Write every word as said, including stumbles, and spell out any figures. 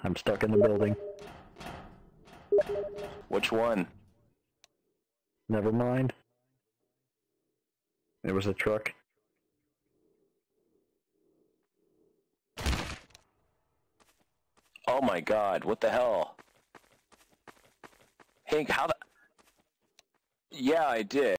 I'm stuck in the building. Which one? Never mind. There was a truck. Oh my god, what the hell? Hank, how the... Yeah, I did.